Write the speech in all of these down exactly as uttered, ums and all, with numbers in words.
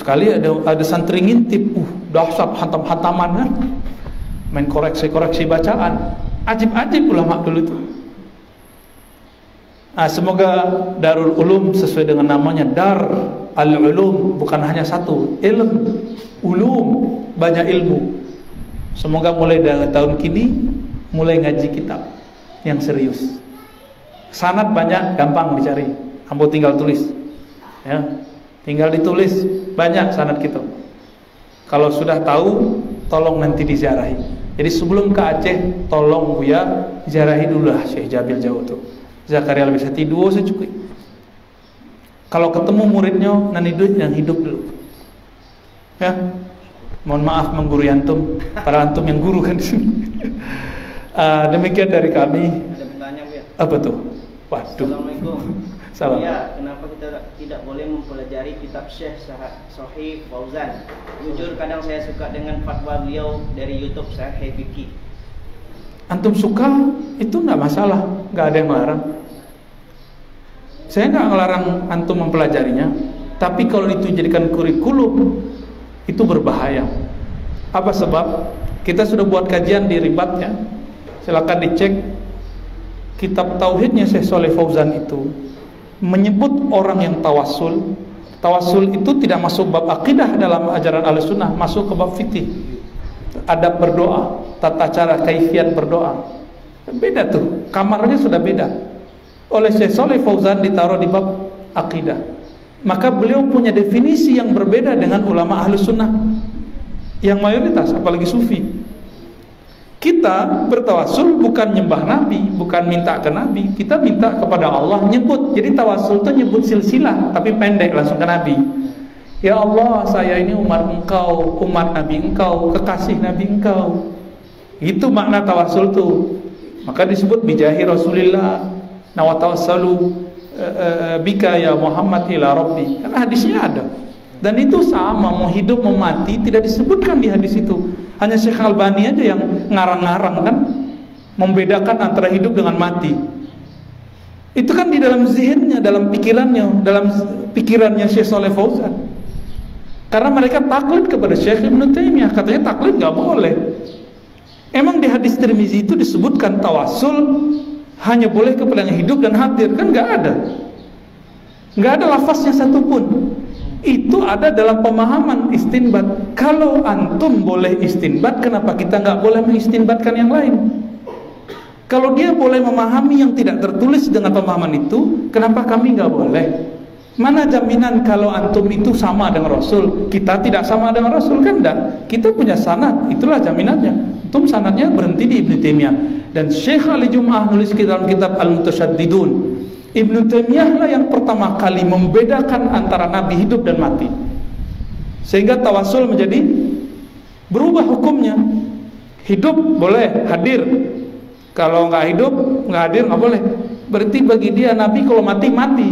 sekali ada ada santri ngintip, uh dahsyat hantam-hantaman kan, main koreksi-koreksi bacaan, ajib-ajib ulama dulu tuh. Nah, semoga Darul Ulum sesuai dengan namanya Dar Al-Ulum, bukan hanya satu ilm, ulum, banyak ilmu. Semoga mulai dari tahun kini mulai ngaji kitab yang serius. Sanad banyak, gampang dicari, ambo tinggal tulis ya, tinggal ditulis, banyak sanad kita. Kalau sudah tahu, tolong nanti diziarahi. Jadi sebelum ke Aceh, tolong Buya ziarahi dulu lah Syekh Jabil Jauh tuh, Zakaria Al-Bisati dua secukup. Kalau ketemu muridnya, nanti duit yang hidup dulu ya. Mohon maaf mengguru antum, para antum yang guru kan di sini. uh, demikian dari kami. Ada pertanyaan, Bu ya? Apa tuh? Waduh. Assalamualaikum. Salam. Ya, kenapa kita tidak boleh mempelajari kitab Syekh Sahih Fauzan? Jujur kadang saya suka dengan fatwa beliau dari YouTube Sahih Biki. Antum suka itu nggak masalah, nggak ada yang melarang. Saya nggak ngelarang antum mempelajarinya, tapi kalau itu jadikan kurikulum itu berbahaya. Apa sebab? Kita sudah buat kajian di Ribatnya, silakan dicek. Kitab tauhidnya Syekh Shalih Fauzan itu menyebut orang yang tawasul. Tawasul itu tidak masuk bab akidah dalam ajaran Ahlussunnah, masuk ke bab fikih. Adab berdoa, tata cara kaifiat berdoa. Beda tuh, kamarnya sudah beda. Oleh Syekh Shalih Fauzan ditaruh di bab akidah. Maka beliau punya definisi yang berbeda dengan ulama Ahlussunnah yang mayoritas, apalagi sufi. Kita bertawasul bukan nyembah Nabi, bukan minta ke Nabi, kita minta kepada Allah, nyebut. Jadi tawasul itu nyebut silsilah, tapi pendek langsung ke Nabi. Ya Allah, saya ini umat Engkau, umat Nabi Engkau, kekasih Nabi Engkau. Itu makna tawasul tuh. Maka disebut bijahi Rasulillah, nawatawassalu uh, bika ya Muhammad ila Rabbi. Karena hadisnya ada. Dan itu sama, mau hidup mau mati tidak disebutkan di hadis itu. Hanya Syekh Albani aja yang ngarang-ngarang kan, membedakan antara hidup dengan mati. Itu kan di dalam zihinnya, dalam pikirannya, dalam pikirannya Syekh Shalih Fauzan. Karena mereka taklid kepada Syekh Ibnu Taimiyah, katanya taklid nggak boleh. Emang di hadis Tirmizi itu disebutkan tawasul hanya boleh kepada yang hidup dan hadir, kan nggak ada, nggak ada lafaznya satupun. Itu ada dalam pemahaman istinbat. Kalau antum boleh istinbat, kenapa kita nggak boleh mengistinbatkan yang lain? Kalau dia boleh memahami yang tidak tertulis dengan pemahaman itu, kenapa kami nggak boleh? Mana jaminan kalau antum itu sama dengan Rasul, kita tidak sama dengan Rasul? Kan enggak. Kita punya sanad, itulah jaminannya. Antum sanadnya berhenti di Ibnu Taimiyah. Dan Syekh Ali Jum'ah nulis dalam kitab Al-Mutasyaddidun, Ibnu Taimiyah lah yang pertama kali membedakan antara Nabi hidup dan mati, sehingga tawasul menjadi berubah hukumnya. Hidup boleh hadir, kalau nggak hidup nggak hadir nggak boleh. Berarti bagi dia Nabi kalau mati mati.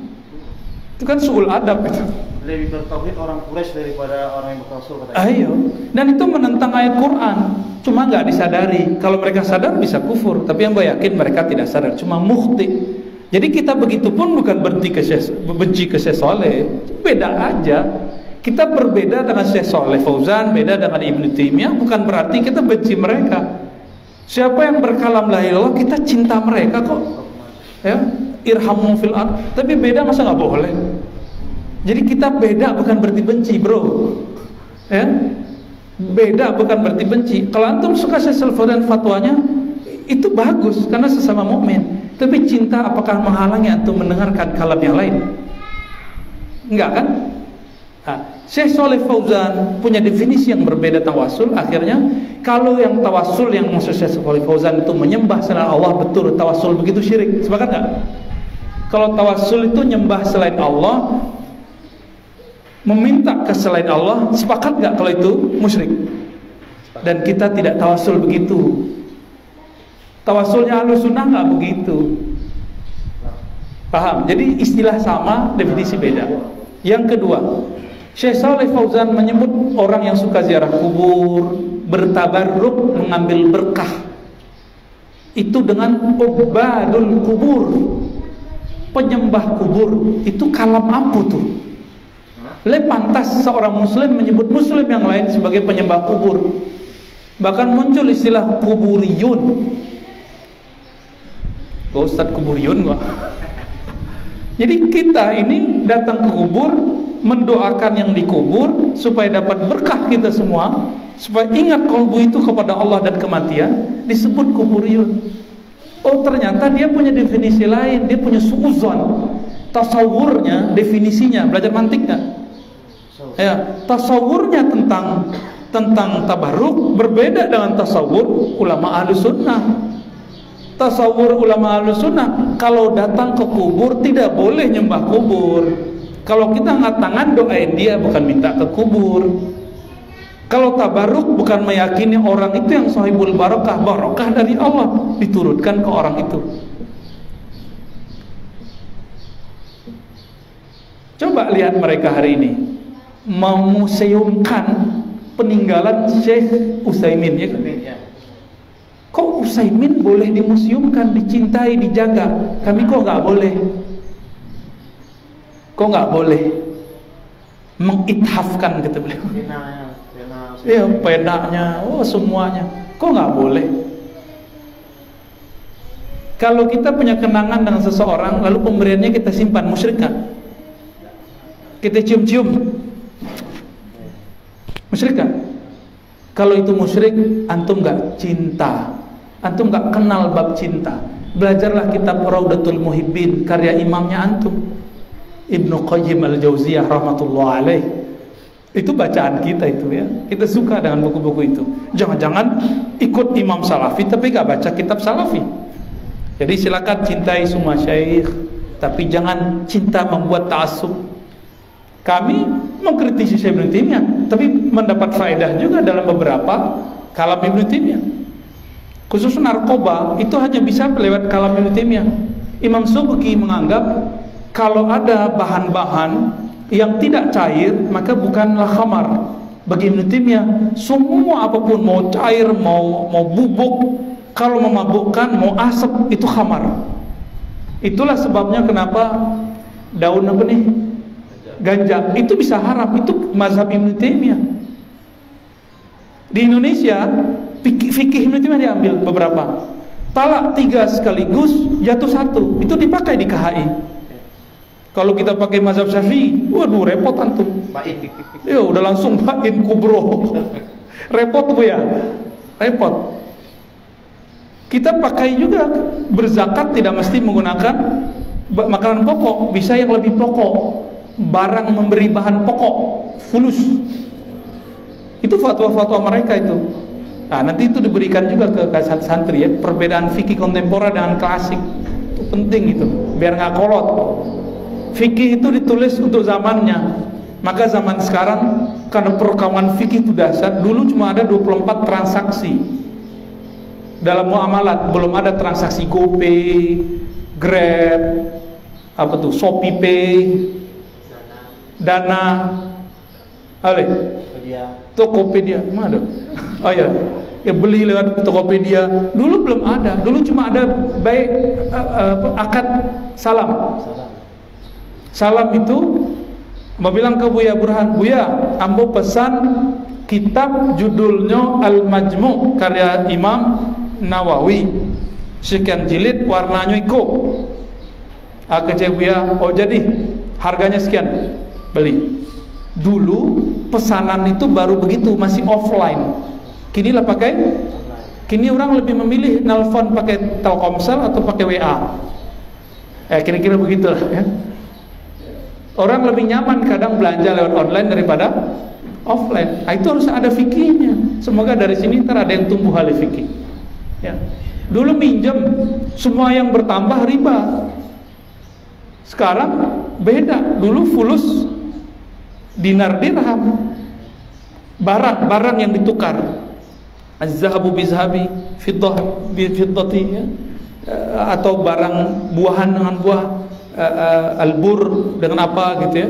Itu kan suul adab itu. Lebih bertauhid orang Quraisy daripada orang yang bertawasul katanya. Ayo, dan itu menentang ayat Quran. Cuma nggak disadari. Kalau mereka sadar bisa kufur, tapi yang gue yakin mereka tidak sadar. Cuma mukhti. Jadi kita begitu pun bukan berhenti ke Syekh, benci ke Syekh Shalih, beda aja. Kita berbeda dengan Syekh Shalih Fauzan, beda dengan Ibnu Taimiyah, bukan berarti kita benci mereka. Siapa yang berkalam la ilaha illallah, kita cinta mereka kok. Ya, irhamu fil ard. Tapi beda masa nggak boleh? Jadi kita beda bukan berarti benci, bro. Ya, beda bukan berarti benci. Kalau antum suka Syekh Shalih Fauzan fatwanya, itu bagus karena sesama mukmin. Tapi cinta apakah menghalangi antum mendengarkan kalam yang lain? Enggak kan? Nah, Syekh Shalih Fauzan punya definisi yang berbeda tawasul. Akhirnya kalau yang tawasul yang maksud Syekh Shalih Fauzan itu menyembah selain Allah, betul tawasul begitu syirik. Sepakat enggak? Kalau tawasul itu nyembah selain Allah, meminta ke selain Allah, sepakat enggak kalau itu musyrik? Dan kita tidak tawasul begitu. Tawasulnya Ahlussunnah nggak begitu. Paham? Jadi istilah sama, definisi beda. Yang kedua, Syekh Shalih Fauzan menyebut orang yang suka ziarah kubur, bertabarruk, mengambil berkah, itu dengan ubadul kubur, penyembah kubur. Itu kalam apa tuh? Le pantas seorang muslim menyebut muslim yang lain sebagai penyembah kubur. Bahkan muncul istilah kuburiyun. Oh, Ustadz kuburiyun gua. Jadi kita ini datang ke kubur, mendoakan yang dikubur supaya dapat berkah kita semua, supaya ingat kalbu itu kepada Allah dan kematian, disebut kuburiyun. Oh, ternyata dia punya definisi lain, dia punya suuzon. Tasawurnya, definisinya, belajar mantik nggak? Ya, tasawurnya tentang tentang tabarruk berbeda dengan tasawur ulama ahlu sunnah. Tasawur ulama Ahlussunnah, kalau datang ke kubur tidak boleh nyembah kubur. Kalau kita angkat tangan doain dia, bukan minta ke kubur. Kalau tabarruk bukan meyakini orang itu yang sahibul barokah, barokah dari Allah diturunkan ke orang itu. Coba lihat mereka hari ini memuseumkan peninggalan Syekh Utsaimin, ya kan? Kok Utsaimin boleh dimuseumkan, dicintai, dijaga? Kami kok nggak boleh? Kok nggak boleh? Mengithafkan kata beliau. Iya, penanya, oh semuanya. Kok nggak boleh? Kalau kita punya kenangan dengan seseorang, lalu pemberiannya kita simpan, musyrik nggak? Kita cium-cium, musyrik nggak? Kalau itu musyrik, antum nggak cinta, antum nggak kenal bab cinta. Belajarlah kitab Raudatul Muhibbin karya imamnya antum, Ibnu Qayyim Al-Jauziyah rahmatullah alaih. Itu bacaan kita itu, ya. Kita suka dengan buku-buku itu. Jangan-jangan ikut imam salafi tapi nggak baca kitab salafi. Jadi silakan cintai semua syekh, tapi jangan cinta membuat ta'assub. Kami mengkritisi Syekh Ibnu Taimiyah, tapi mendapat faedah juga dalam beberapa kalam Ibnu Taimiyah. Khusus narkoba itu hanya bisa lewat kalam Ibnu Taimiyah. Imam Subki menganggap kalau ada bahan-bahan yang tidak cair maka bukanlah khamar. Bagi Ibnu Taimiyah, semua apapun, mau cair, mau mau bubuk, kalau memabukkan, mau asap, itu khamar. Itulah sebabnya kenapa daun apa nih? Ganja itu bisa haram, itu mazhab Ibnu Taimiyah. Di Indonesia fikih, fikih Ibnu Taimiyah diambil beberapa. Talak tiga sekaligus jatuh satu, itu dipakai di K H I. Kalau kita pakai mazhab Syafi'i, waduh repot antum. Ya udah langsung bain kubro. Repot Bu ya, repot. Kita pakai juga berzakat tidak mesti menggunakan makanan pokok, bisa yang lebih pokok. Barang memberi bahan pokok, fulus. Itu fatwa-fatwa mereka itu. Nah, nanti itu diberikan juga ke santri, ya, perbedaan fikih kontemporer dengan klasik. Itu penting itu, biar nggak kolot. Fikih itu ditulis untuk zamannya. Maka zaman sekarang karena perekaman fikih itu dasar, dulu cuma ada dua puluh empat transaksi dalam muamalat, belum ada transaksi GoPay, Grab, apa tuh, ShopeePay, Dana, Ale, Tokopedia, mana? Oh ya, ya beli lewat Tokopedia. Dulu belum ada, dulu cuma ada baik uh, uh, akad salam. Salam itu mau bilang ke Buya Burhan, Buya, ambo pesan kitab judulnya Al-Majmu' karya Imam Nawawi, sekian jilid, warnanya iko. Aku cek Buya, oh jadi harganya sekian. Beli. Dulu pesanan itu baru begitu, masih offline. Kini lah pakai, kini orang lebih memilih nelpon pakai Telkomsel atau pakai W A. Eh kira-kira begitulah, ya. Orang lebih nyaman kadang belanja lewat online daripada offline. Nah, itu harus ada fikihnya. Semoga dari sini ntar ada yang tumbuh ahli fikih. Ya. Dulu minjem, semua yang bertambah riba. Sekarang beda. Dulu fulus, dinar dirham, barang-barang yang ditukar, az-zahabu bizhabi, fiddah bifiddati, ya, atau barang buahan dengan buah, al-bur dengan apa gitu, ya.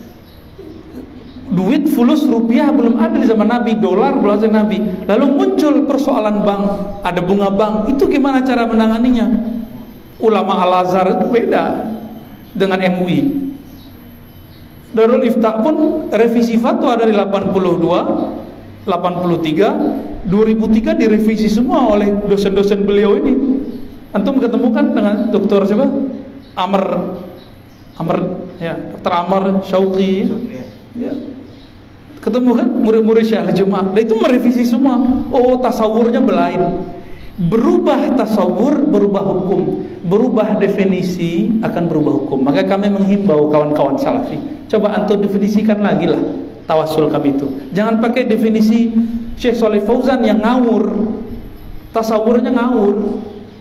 Duit fulus rupiah belum ada di zaman Nabi, dolar belum ada di zaman Nabi. Lalu muncul persoalan bank, ada bunga bank, itu gimana cara menanganinya? Ulama Al-Azhar itu beda dengan M U I. Darul Ifta pun revisi fatwa dari delapan puluh dua, delapan puluh tiga, dua ribu tiga direvisi semua oleh dosen-dosen beliau ini. Antum ketemu kan dengan dokter siapa? Amr Amr ya, dokter Amr Syauqi. Ya. Ketemu kan murid-murid Syekh Al-Jumaah. Nah, itu merevisi semua. Oh, tasawurnya belain. Berubah tasawur, berubah hukum. Berubah definisi, akan berubah hukum. Maka kami menghimbau kawan-kawan salafi, coba antum definisikan lagi lah tawasul kami itu. Jangan pakai definisi Syekh Shalih Fauzan yang ngawur. Tasawurnya ngawur.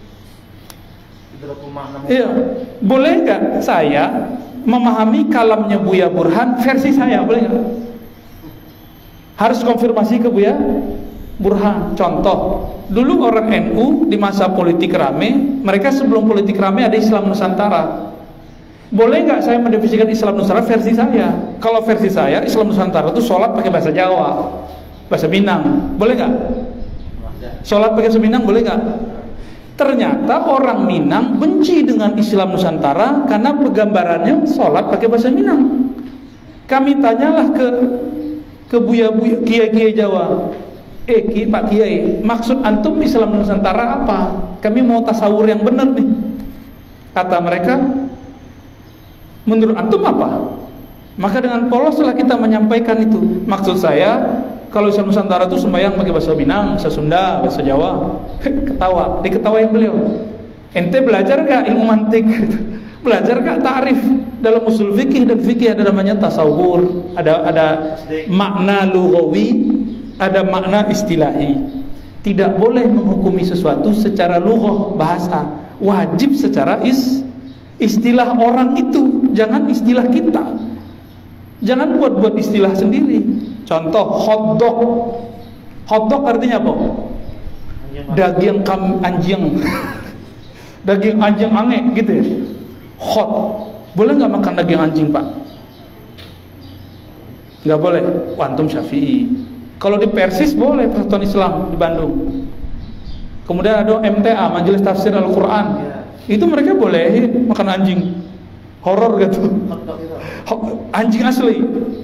Iya. Boleh nggak saya memahami kalamnya Buya Burhan versi saya? Boleh nggak? Harus konfirmasi ke Buya Burhan. Contoh, dulu orang N U di masa politik rame, mereka sebelum politik rame ada Islam Nusantara. Boleh nggak saya mendefinisikan Islam Nusantara versi saya? Kalau versi saya, Islam Nusantara itu sholat pakai bahasa Jawa, bahasa Minang. Boleh nggak? Sholat pakai bahasa Minang boleh nggak? Ternyata orang Minang benci dengan Islam Nusantara karena penggambarannya sholat pakai bahasa Minang. Kami tanyalah ke ke buya-buya kiai-kiai Jawa, eh ki, Pak Kiai, maksud antum Islam Nusantara apa? Kami mau tasawur yang benar nih. Kata mereka, menurut antum apa? Maka dengan poloslah kita menyampaikan itu. Maksud saya, kalau Islam Nusantara itu sembahyang pakai bahasa Minang, bahasa Sunda, bahasa Jawa. Ketawa, diketawain beliau. Ente belajar gak ilmu mantik? Belajar gak ta'rif? Dalam usul fikih dan fikih ada namanya tasawur, ada ada makna lughawi, ada makna istilahi. Tidak boleh menghukumi sesuatu secara lughah bahasa, wajib secara is istilah orang itu, jangan istilah kita. Jangan buat-buat istilah sendiri. Contoh hotdog. Hotdog artinya apa? Daging kam anjing. Daging anjing ange gitu ya. Hot. Boleh nggak makan daging anjing, Pak? Nggak boleh. Antum Syafi'i. Kalau di Persis boleh, Persatuan Islam di Bandung. Kemudian ada M T A, Majelis Tafsir Al-Quran. Itu mereka boleh makan anjing. Horor gitu. Anjing asli.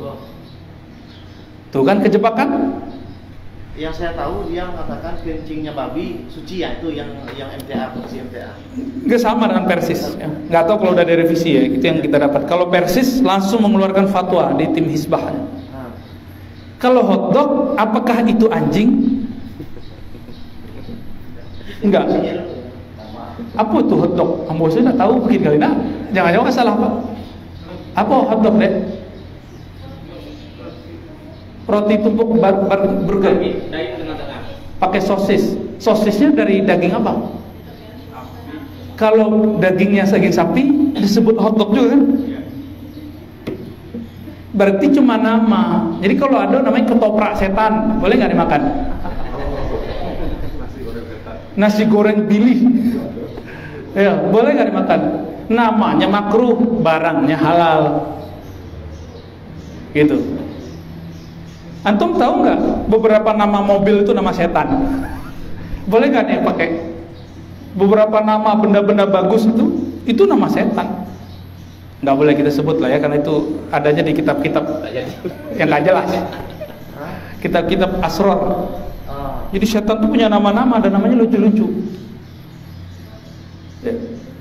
Tuh kan kejebakan. Yang saya tahu dia mengatakan kencingnya babi suci ya, itu yang yang M T A, fungsi M T A. Nggak sama dengan Persis ya. Nggak tahu kalau udah ada revisi ya, itu yang kita dapat. Kalau Persis langsung mengeluarkan fatwa di tim Hizbah. Nah. Kalau hotdog, apakah itu anjing? Enggak. Apa itu hotdog? Ambo saya nggak tahu mungkin kali nah. Jangan-jangan salah Pak. Apa hotdog deh? Roti tumpuk bar, bar, burger pakai sosis. Sosisnya dari daging apa? Kalau dagingnya daging sapi disebut hotdog juga kan? Berarti cuma nama. Jadi kalau ada namanya ketoprak setan, boleh nggak dimakan? Nasi goreng Billy, ya boleh nggak dimakan? Namanya makruh, barangnya halal, gitu. Antum tahu nggak beberapa nama mobil itu nama setan? Boleh nggak nih pakai? Beberapa nama benda-benda bagus itu itu nama setan. Nggak boleh kita sebut lah ya, karena itu adanya di kitab-kitab yang nggak jelas. Kitab-kitab asrar. Jadi setan tuh punya nama-nama dan namanya lucu-lucu. Ya.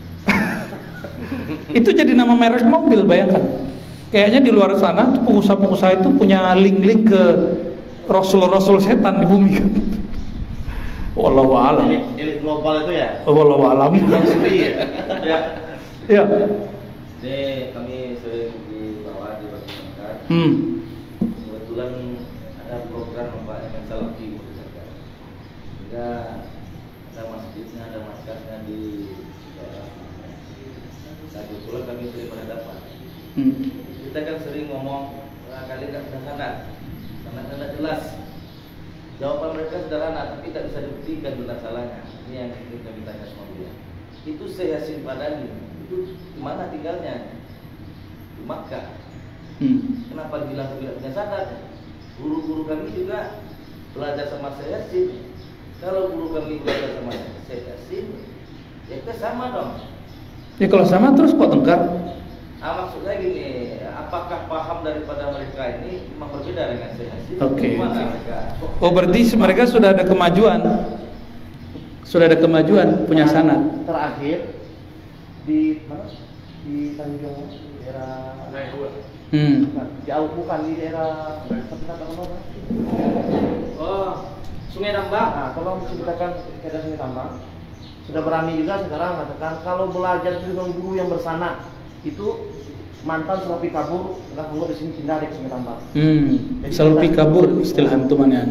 Itu jadi nama merek mobil, bayangkan. Kayaknya di luar sana pengusaha-pengusaha itu punya link-link ke rasul-rasul setan di bumi kan. Wallahu a'lam. Elit global itu ya? Wallahu a'lam. Ya. Ya. Ini kami sering dibawa di masyarakat. Hmm. Kebetulan ada program Pak yang Salafi. Sehingga ada masjidnya, ada markasnya di daerah. Dan kebetulan kami sering berhadapan. Hmm. Kita kan sering ngomong kali tak sederhana, sangat tidak jelas. Jawaban mereka sederhana, tapi tidak bisa dibuktikan benar salahnya. Ini yang ingin kami tanya sama dia. Itu Syekh Yasin Padani, itu di mana tinggalnya? Di Makkah. Hmm. Kenapa bilang tidak sadar? Guru-guru kami juga belajar sama Syekh Yasin. Kalau guru kami belajar sama Syekh Yasin, ya kita sama dong. Ya kalau sama terus kok tengkar? Ah, maksudnya gini, apakah paham daripada mereka ini memang berbeda dengan Syekh Hasim? Oke. Gimana mereka? Oh, berarti mereka sudah ada kemajuan. Sudah ada kemajuan, punya sanad. Terakhir di mana? Di Tanjung daerah Hmm. bukan, jauh bukan di daerah Sepenata mana? Oh, Sungai Tambang. Nah, tolong ceritakan keadaan Sungai Tambang. Sudah berani juga sekarang mengatakan kalau belajar dengan guru yang bersanad itu mantan Salafi kabur, nggak keluar di sini pindah di Sungai Tambang. Hmm. Salafi kabur istilah antum aneh-aneh.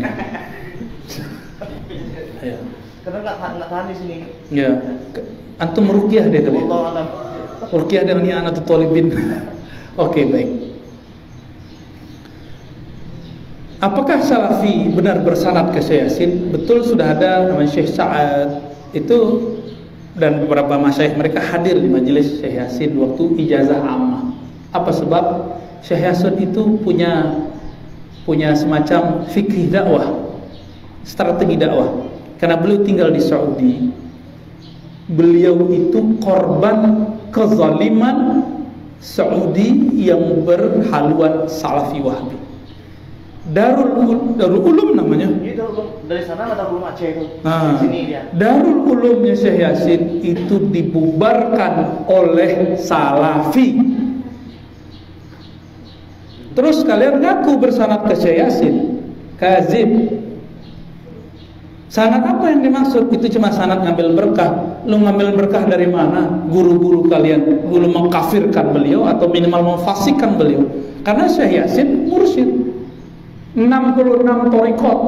Ya. Karena nggak tahan, nggak tahan di sini. Ya. Antum ruqyah deh kali. Allah alam. Ruqyah dengan anak talibin. Oke, baik. Apakah Salafi benar bersanad ke Syekh Yasin? Betul, sudah ada namanya Syekh Sa'ad itu dan beberapa masyayikh mereka hadir di majelis Syekh Yasin waktu ijazah ammah. Apa sebab? Syekh Yasin itu punya punya semacam fikih dakwah, strategi dakwah. Karena beliau tinggal di Saudi, beliau itu korban kezaliman Saudi yang berhaluan Salafi Wahabi. Darul Darul Ulum namanya. Ini Darul dari sana ada Ulum Aceh itu. Nah, Di sini dia. Darul Ulumnya Syekh Yasin itu dibubarkan oleh Salafi. Terus kalian ngaku bersanad ke Syekh Yasin, kazib. Sanad apa yang dimaksud? Itu cuma sanad ngambil berkah. Lu ngambil berkah dari mana? Guru-guru kalian guru mengkafirkan beliau atau minimal memfasikkan beliau. Karena Syekh Yasin mursyid enam puluh enam thariqat.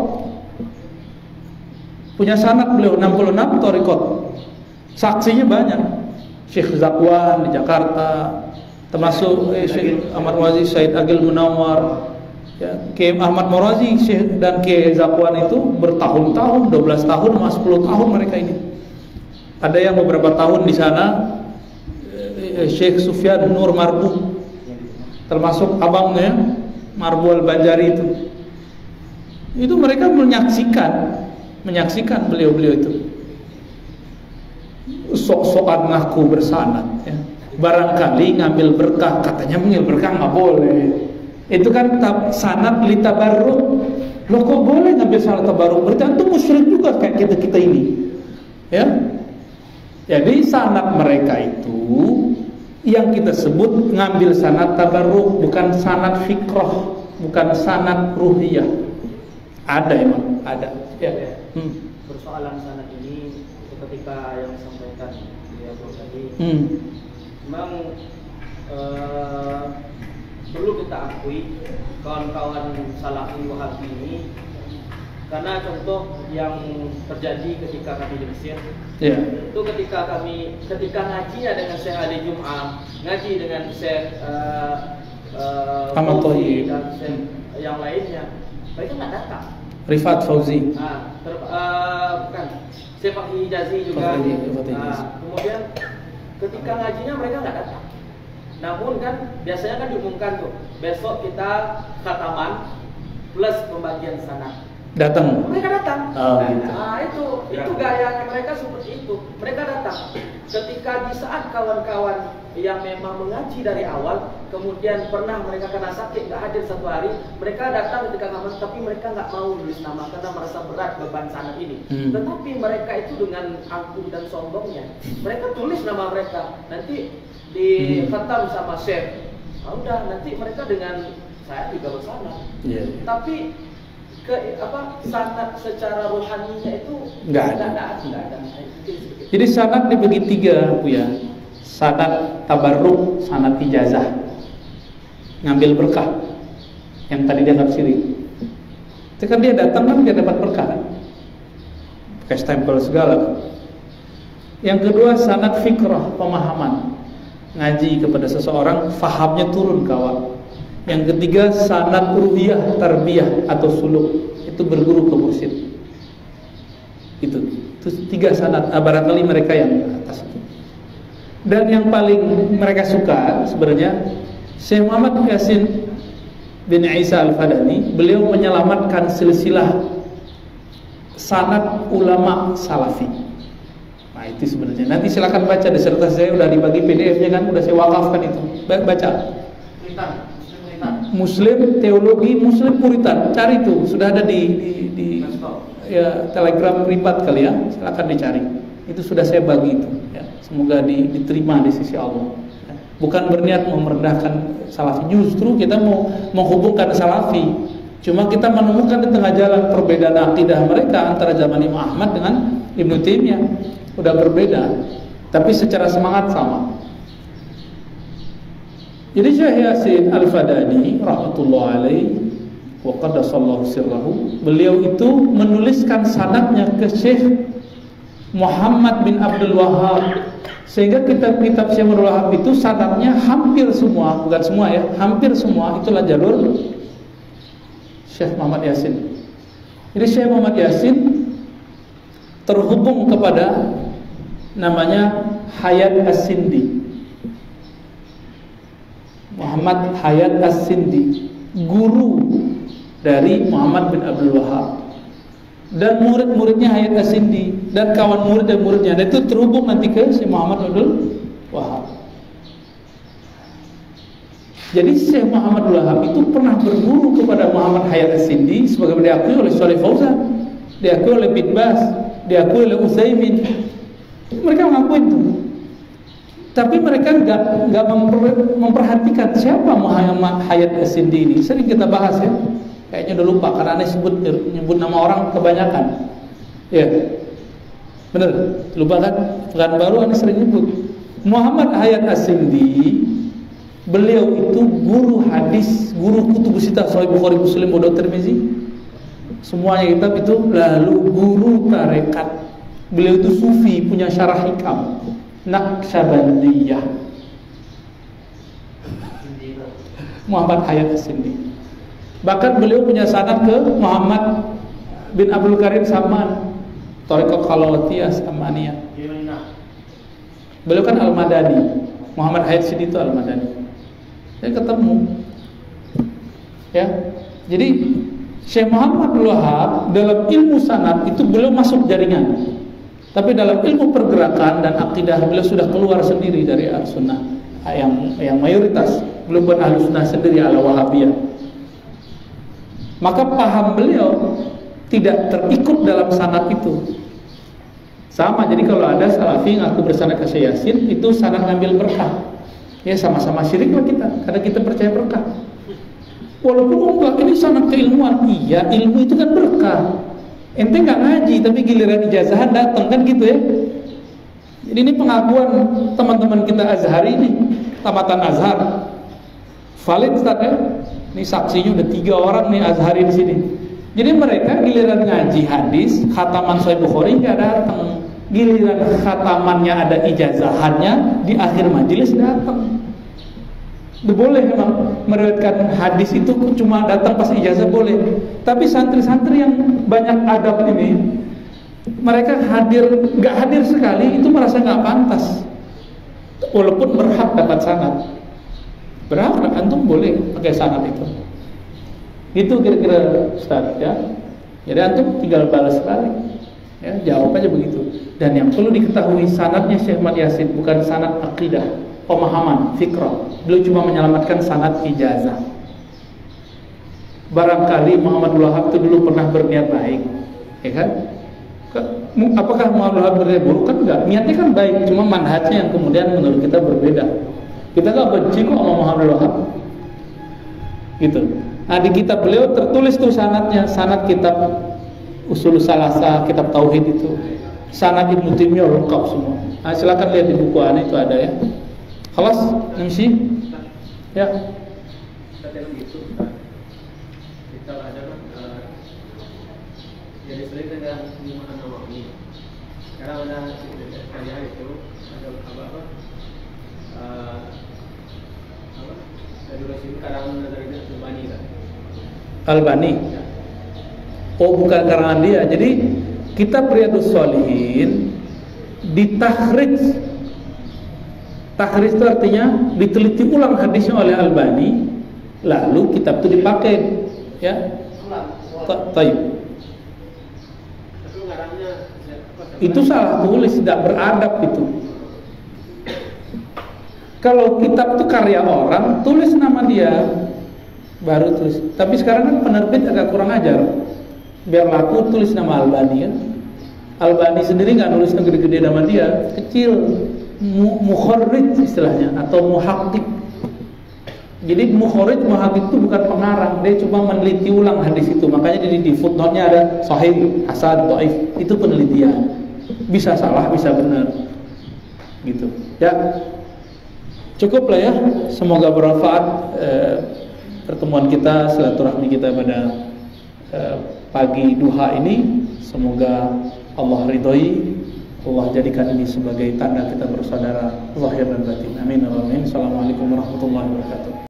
Punya sanad beliau enam puluh enam thariqat. Saksinya banyak. Syekh Zakwan di Jakarta, termasuk eh, Syekh Ahmad Murazi, Said Agil Munawar, ya, Kiai Ahmad Murazi Syekh dan Kiai Zakwan itu bertahun-tahun, dua belas tahun sama sepuluh tahun mereka ini. Ada yang beberapa tahun di sana. eh, Syekh Sufyan Nur Marbu, termasuk abangnya Marbu Al-Banjari itu. Itu mereka menyaksikan menyaksikan beliau-beliau itu sok-sokan ngaku bersanad, ya. Barangkali ngambil berkah, katanya mengambil berkah nggak boleh. Itu kan tab, sanad li tabarruk. Loh kok boleh ngambil sanad tabarruk? Berarti antum musyrik juga kayak kita-kita ini. Ya. Jadi sanad mereka itu yang kita sebut ngambil sanad tabarruk, bukan sanad fikrah, bukan sanad ruhiyah. Ada emang, ada. Ya. Hmm. Persoalan sanad ini ketika yang disampaikan beliau tadi, Hmm. memang eh, perlu kita akui kawan-kawan Salafi Wahabi ini, karena contoh yang terjadi ketika kami di Mesir, Ya. itu ketika kami ketika ngajinya dengan Syekh Ali Jum'ah, ngaji dengan Syekh uh, uh, Ahmad Fauzi Thayyib dan Syekh yang lainnya, mereka nggak datang. Rifat Fauzi. Nah, ter, uh, bukan Syekh Fakih Hijazi juga. Fakih Hijazi. Nah, kemudian ketika ngajinya mereka nggak datang. Namun kan biasanya kan diumumkan tuh, besok kita khataman plus pembagian sanad. Datang. Mereka datang. Oh, gitu. Nah, itu itu gaya mereka seperti itu. Mereka datang. Ketika di saat kawan-kawan yang memang mengaji dari awal, kemudian pernah mereka kena sakit nggak hadir satu hari, mereka datang ketika kawan, tapi mereka nggak mau nulis nama karena merasa berat beban sanad ini. Hmm. Tetapi mereka itu dengan angkuh dan sombongnya, mereka tulis nama mereka. Nanti di Hmm. khatam sama Syekh. Nah, udah nanti mereka dengan saya juga bersanad. Iya. Tapi ke apa sanad secara rohaninya itu Nggak ada. nggak ada, nggak ada. Jadi sanad dibagi tiga, Bu ya. Sanad tabarruk, sanad ijazah. Ngambil berkah. Yang tadi dianggap sirik. Itu kan dia datang kan dia dapat berkah kan? Pakai stempel segala. Yang kedua sanad fikrah, pemahaman. Ngaji kepada seseorang, fahamnya turun ke awal. Yang ketiga sanad ruhiyah, tarbiyah atau suluk, itu berguru ke mursyid. Itu, itu tiga sanad. Ah, barangkali mereka yang atas itu. Dan yang paling mereka suka sebenarnya Syekh Muhammad Yasin bin Isa Al-Fadani, beliau menyelamatkan silsilah sanad ulama Salafi. Nah, itu sebenarnya. Nanti silakan baca, disertasi saya udah dibagi P D F-nya kan, udah saya wakafkan itu. Baca. Muslim Teologi Muslim Puritan, cari itu, sudah ada di di, di ya, Telegram Ribat kali ya, silakan dicari. Itu sudah saya bagi itu. Ya. Semoga di, diterima di sisi Allah. Ya. Bukan berniat mau merendahkan Salafi, justru kita mau menghubungkan Salafi. Cuma kita menemukan di tengah jalan perbedaan akidah mereka antara zaman Imam Ahmad dengan Ibnu Taimiyah. Udah berbeda, tapi secara semangat sama. Jadi Syekh Yasin Al-Fadani rahmatullah alaih wa qaddasallahu sirrahu, beliau itu menuliskan sanadnya ke Syekh Muhammad bin Abdul Wahhab, sehingga kitab-kitab Syekh Abdul Wahhab itu sanadnya hampir semua, bukan semua ya, hampir semua itulah jalur Syekh Muhammad Yasin. Jadi Syekh Muhammad Yasin terhubung kepada namanya Hayat As-Sindi, Muhammad Hayat As-Sindi, guru dari Muhammad bin Abdul Wahhab, dan murid-muridnya Hayat As-Sindi, dan kawan murid dan muridnya, dan itu terhubung nanti ke si Muhammad Abdul Wahhab. Jadi Syekh Muhammad Abdul Wahhab itu pernah berguru kepada Muhammad Hayat As-Sindi, sebagaimana diakui oleh Shalih Fauzan, diakui oleh Bin Baz, diakui oleh Utsaimin. Mereka mengakui itu. Tapi mereka nggak nggak memper, memperhatikan siapa Muhammad Hayat As-Sindi ini. Sering kita bahas ya. Kayaknya udah lupa karena aneh sebut nyebut nama orang kebanyakan. Ya, bener. Lupa kan? Pekan baru aneh sering nyebut Muhammad Hayat As-Sindi. Beliau itu guru hadis, guru kutubus sittah, Sahih Bukhari, Muslim, Abu Daud, Tirmizi, semuanya kitab itu. Lalu guru tarekat. Beliau itu sufi, punya syarah hikam Naqsyabandiyah. Muhammad Hayat As-Sindi. Bahkan beliau punya sanad ke Muhammad bin Abdul Karim Saman, Thariqah Khalawatiyah Samaniyah. Beliau kan Al-Madani. Muhammad Hayat As-Sindi itu Al-Madani. Saya ketemu. Ya. Jadi Syekh Muhammad Abdul Wahhab dalam ilmu sanad itu beliau masuk jaringan. Tapi dalam ilmu pergerakan dan akidah beliau sudah keluar sendiri dari Ahlussunnah yang yang mayoritas, belum buat Ahlussunnah sendiri ala Wahabiyah. Maka paham beliau tidak terikut dalam sanad itu. Sama, jadi kalau ada Salafi ngaku bersanad ke Syekh Yasin, itu sanad ngambil berkah. Ya sama-sama syirik lah kita, karena kita percaya berkah. Walaupun enggak, ini sanad keilmuan. Iya, ilmu itu kan berkah. Ente nggak ngaji tapi giliran ijazahan datang kan gitu ya. Jadi ini pengakuan teman-teman kita Azhari ini, tamatan Azhar. Valid Ustaz ya. Ini saksinya udah tiga orang nih Azhari di sini. Jadi mereka giliran ngaji hadis, khataman Sahih Bukhari nggak datang. Giliran khatamannya ada ijazahannya di akhir majelis datang. Itu boleh memang meriwayatkan hadis itu cuma datang pas ijazah boleh. Tapi santri-santri yang banyak adab ini, mereka hadir, nggak hadir sekali itu merasa nggak pantas. Walaupun berhak dapat sanad, berhak antum boleh pakai sanad itu. Itu kira-kira Ustaz ya. Jadi antum tinggal balas balik. Ya, jawab aja begitu. Dan yang perlu diketahui sanadnya Syekh Muhammad Yasin bukan sanad akidah, pemahaman, fikrah. Beliau cuma menyelamatkan sanad ijazah. Barangkali Muhammad Abdul Wahhab itu dulu pernah berniat baik, ya kan? Apakah Muhammad Abdul Wahhab berniat buruk? Kan enggak, niatnya kan baik, cuma manhajnya yang kemudian menurut kita berbeda. Kita nggak benci kok sama Muhammad Abdul Wahhab, gitu. Nah di kitab beliau tertulis tuh sanadnya, sanad kitab Ushul Salasah, kitab Tauhid itu, sanad Ibnu Taimiyah lengkap semua. Nah silakan lihat di buku aneh itu ada ya. Kelas mengisi ya. Kita ada kan jadi sering dengan Imam Nawawi. Sekarang ada kajian itu ada apa apa apa dari Rasul karangan dari Albani kan. Albani. Oh bukan karangan dia. Jadi kitab Riyadhus Shalihin ditakhrij. Takhrij itu artinya diteliti ulang hadisnya oleh Albani, lalu kitab itu dipakai, ya. Taib. Tapi ngarangnya apa Itu salah tulis, tidak beradab itu. Kalau kitab itu karya orang, tulis nama dia, baru tulis. Tapi sekarang kan penerbit agak kurang ajar. Biar laku tulis nama Albani kan. Albani sendiri nggak nulis gede-gede nama dia, kecil, mukharrid istilahnya atau muhakkik. Jadi mukharrid, muhakkik itu bukan pengarang, dia cuma meneliti ulang hadis itu. Makanya di, di footnote-nya ada sahih, hasan, dhaif. Itu penelitian. Bisa salah, bisa benar. Gitu. Ya. Cukup lah ya, semoga bermanfaat eh, pertemuan kita, silaturahmi kita pada eh, pagi duha ini. Semoga Allah ridhoi, Allah jadikan ini sebagai tanda kita bersaudara zahir dan batin. Amin. Assalamualaikum warahmatullahi wabarakatuh.